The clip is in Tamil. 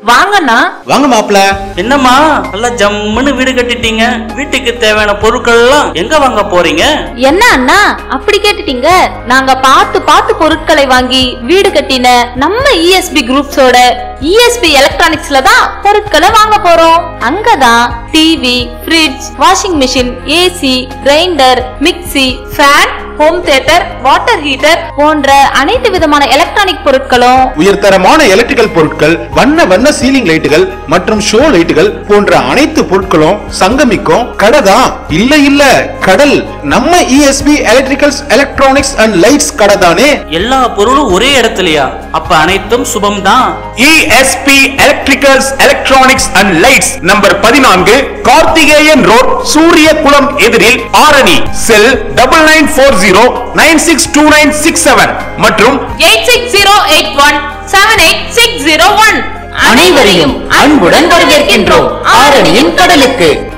வாங்கண்ணா. வாங்க மாப்ள. என்னம்மா நல்லா ஜம்முன்னு வீடு கட்டிட்டீங்க, வீட்டுக்கு தேவையான பொருட்கள் எல்லாம் எங்க வாங்க போறீங்க? என்ன அண்ணா அப்படி கேட்டுட்டீங்க? நாங்க பார்த்து பார்த்து பொருட்களை வாங்கி வீடு கட்டின நம்ம ESB குரூப்ஸோட ESB எலக்ட்ரானிக்ஸ்ல தான் பொருட்களை வாங்க போறோம். அங்கதான் TV, fridge, washing machine, AC, grinder, mixie, fan, home theatre, water heater போன்ற அனைத்து விதமான எலக்ட்ரானிக் பொருட்களும், உயர்தரமான எலக்ட்ரிக்கல் பொருட்கள், வண்ண வண்ண சீலிங் லைட்டுகள் மற்றும் ஷோ லைட்டுகள் போன்ற அனைத்து பொருட்களும் சங்கமிக்கும் கடை தான். இல்ல கடல் நம்ம ESB electricals electronics and lights கடை தானே. எல்லா பொருளும் ஒரே இடத்துலயா? அப்ப அனைத்தும் சுபம் தான். ESB electricals electronics and lights number 14, Karthikeyan road, Suriyakulam எதிரில், ஆரணி. செல் 9940962967 மற்றும் 8608178601. அனைவரையும் அன்புடன் வரவேற்கின்றோம் ஆரணியின் கடலுக்கு.